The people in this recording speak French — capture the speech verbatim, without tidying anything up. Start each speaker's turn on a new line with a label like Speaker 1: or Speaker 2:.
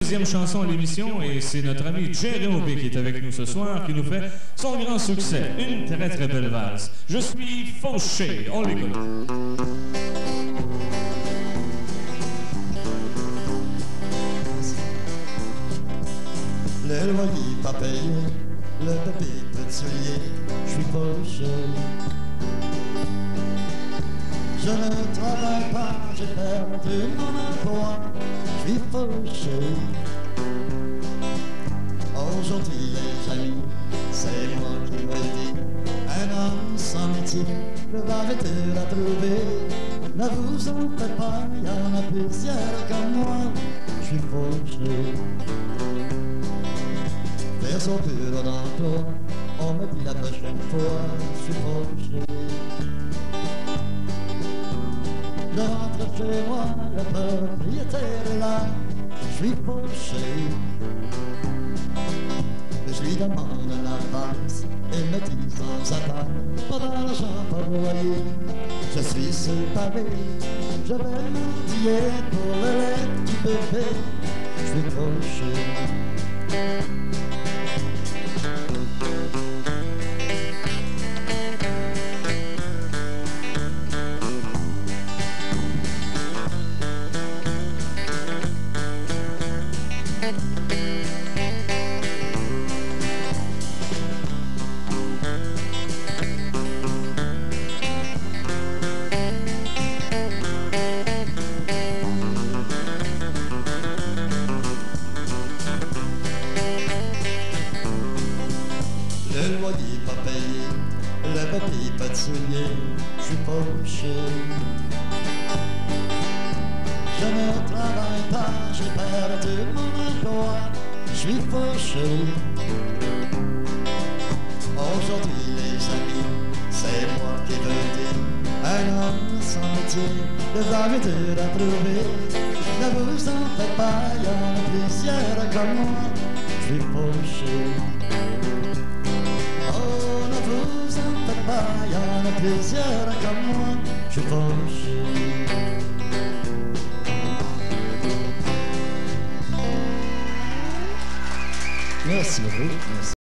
Speaker 1: Deuxième chanson à l'émission et c'est notre ami Jérôme qui est avec nous ce soir qui nous fait son grand succès, une très très belle valse. Je suis fauché, on l'écoute.
Speaker 2: Le loyer pas payé, le papier peut soulier, je suis fauché. Je ne travaille pas, j'ai perdu mon emploi, je suis fauché. Aujourd'hui les amis, c'est moi qui vous dis, un homme sans métier, le va dur à trouver. Ne vous en faites pas, il y en a plusieurs comme moi, je suis fauché. Vers son bureau d'emploi, on me dit la prochaine fois, je suis fauché. Je rentre chez moi, le propriétaire est là, je suis fauché. Je lui demande la valse, il me dit sans attendre, pas d'argent, pas de loyer. Je suis sur le pavé, je vais mendier pour le lait du bébé, je suis fauché. Le loyer pas payé, le papier pas de soulier, je suis fauché. Je ne travaille pas, j'ai perdu mon emploi, je suis fauché. Aujourd'hui les amis, c'est moi qui veux dire, un homme sans métier, le va dur à trouver. Ne vous en faites pas, il y en a plusieurs comme moi, je suis fauché. Il y en a plusieurs comme moi, je suis fauché. Merci beaucoup. Merci.